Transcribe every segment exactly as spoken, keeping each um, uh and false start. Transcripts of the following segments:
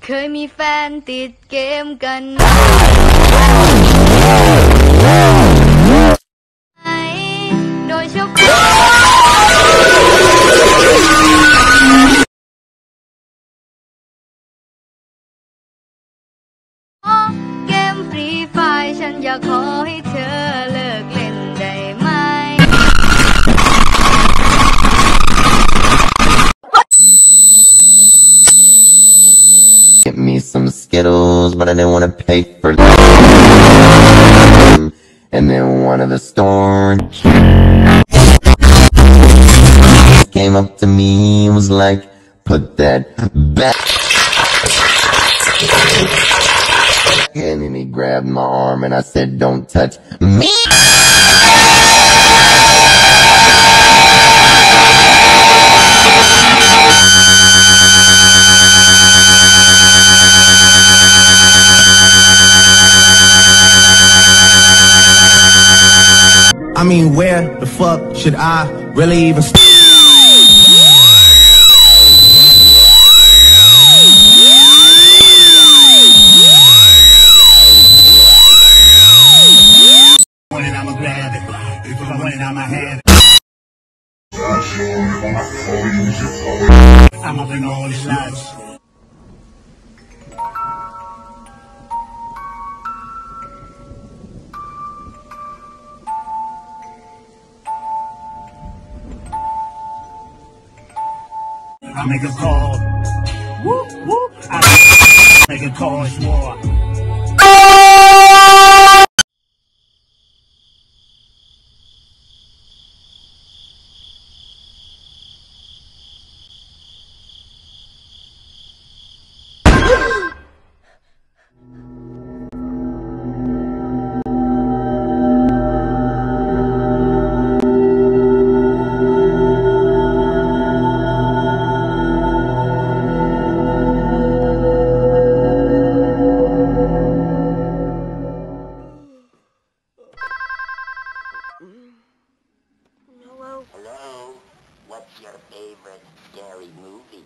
เคยมีแฟนติดเกมกันโดยเฉพาะเกมฟรีไฟร์ฉันอยากขอให้เธอเลิกเล่นได้ไหม Get me some Skittles, but I didn't want to pay for them. And then one of the stores came up to me and was like, put that back. And then he grabbed my arm and I said, don't touch me. I mean, where the fuck should I really even start? I'ma grab it. If I want it, I'ma have it. I'm up in all these lights. I make a call. Whoop, whoop. I make a call. It's war. Hello? Hello? What's your favorite scary movie?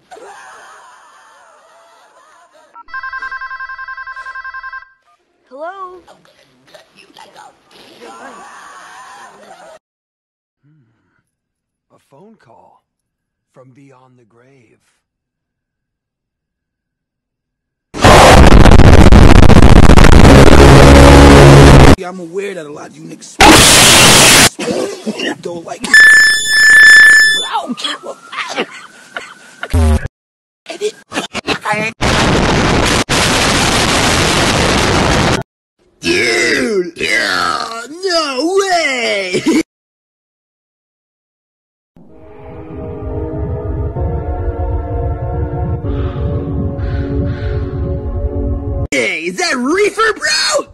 Hello? You like a... Hmm. A phone call from beyond the grave. I'm aware that a lot of you niggas don't like it. But I don't care what edit. Dude! Yeah! No way! Hey, is that reefer, bro?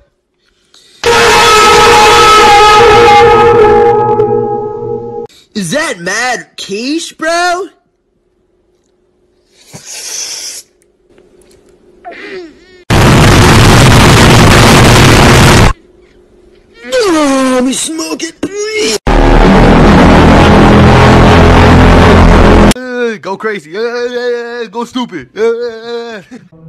Is that Mad Quiche, bro? Oh, let me smoke it, please. Uh, go crazy. Uh, uh, go stupid. Uh,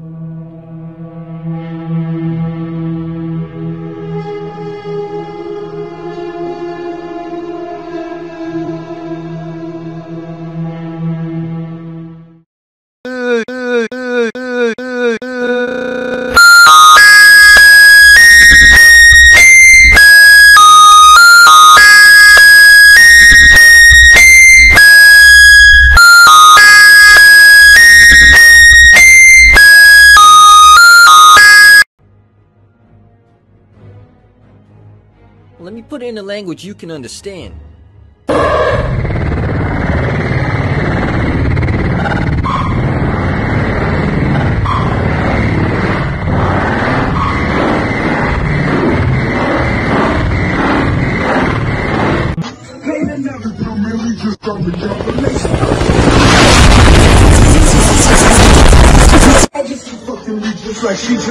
Let me put it in a language you can understand. I just fucking reach just like she's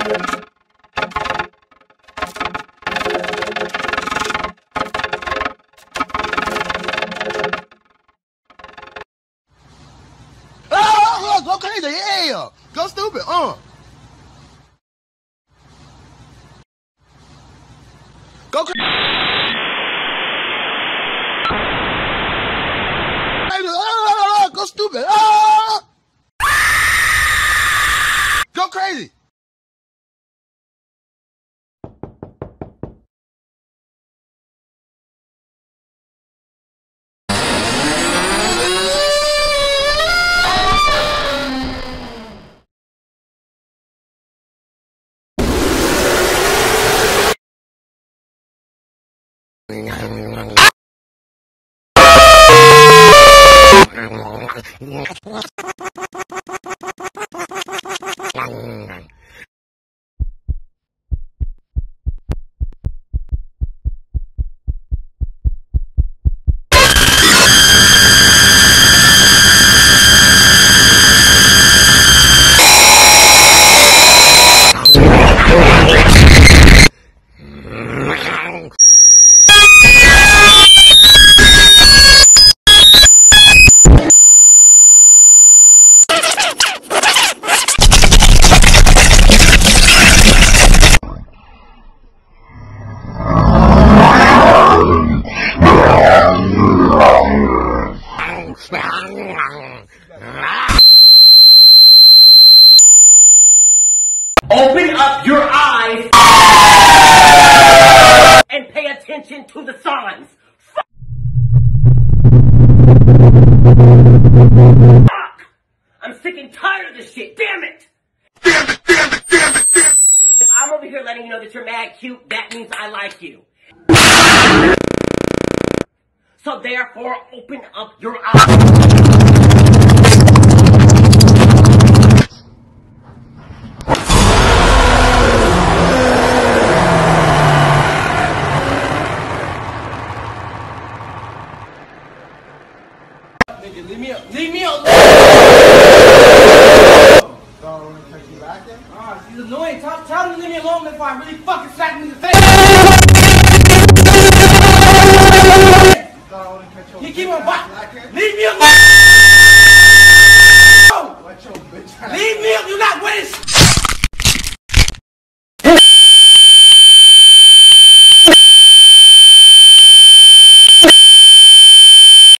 Oh, go crazy, yeah. Go stupid, uh. Go crazy. Go stupid. Ah! Go crazy. Open up your eyes and pay attention to the signs. Fuck! I'm sick and tired of this shit. Damn it! Damn it, damn it, damn it, damn it. If I'm over here letting you know that you're mad cute, that means I like you. So therefore, open up your eyes. Nigga, leave me up. Leave me alone. Ah, she's annoying. Tell, tell him to leave me alone before I really fucking slap him in the face. You keep on watching. Leave me alone. Leave me alone. You're not winning.